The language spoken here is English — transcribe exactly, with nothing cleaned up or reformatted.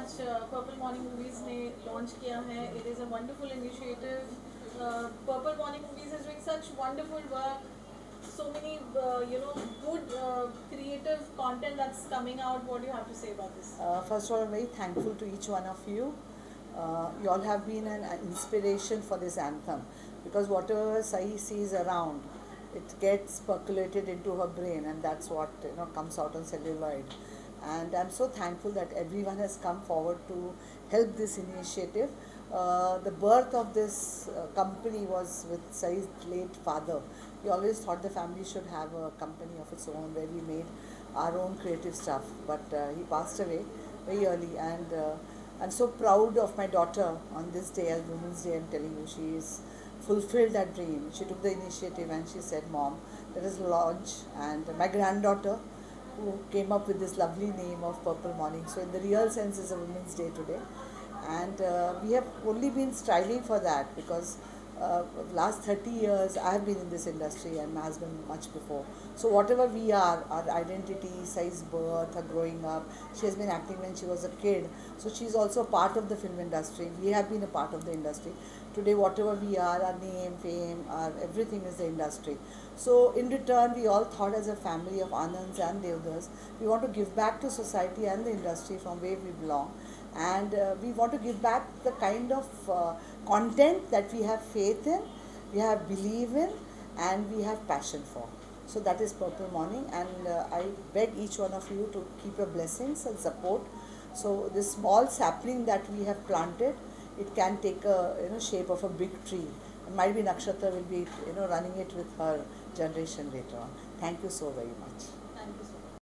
आज purple morning movies ने launch किया है. It is a wonderful initiative. Purple morning movies is doing such wonderful work. So many, uh, you know, good uh, creative content that's coming out. What do you have to say about this? Uh, first of all, I'm very thankful to each one of you. Uh, you all have been an inspiration for this anthem, because whatever Sai sees around, it gets percolated into her brain, and that's what you know comes out on celluloid. And I'm so thankful that everyone has come forward to help this initiative. Uh, the birth of this uh, company was with Sai's late father. We always thought the family should have a company of its own where we made our own creative stuff, but uh, he passed away very early, and uh, I'm so proud of my daughter on this day, as Women's Day. I'm telling you, she's fulfilled that dream. She took the initiative and she said, "Mom, let us launch." And my granddaughter, who came up with this lovely name of Purple Morning. So in the real sense, it's a Women's Day today, and uh, we have only been striving for that, because uh, last thirty years I have been in this industry, and my husband much before. So whatever we are, our identity, Sai's birth, her growing up, she has been acting when she was a kid, so she's also part of the film industry. We have been a part of the industry. Today whatever we are, our name, fame, our everything is the industry. So in return, we all thought, as a family of Anands and Devdas, we want to give back to society and the industry from where we belong, and uh, we want to give back the kind of uh, content that we have faith in, we have believe in, and we have passion for. So that is Purple Morning, and uh, I beg each one of you to keep your blessings and support. So this small sapling that we have planted, it can take a you know shape of a big tree. And might be Nakshatra will be you know running it with her generation later on. Thank you so very much.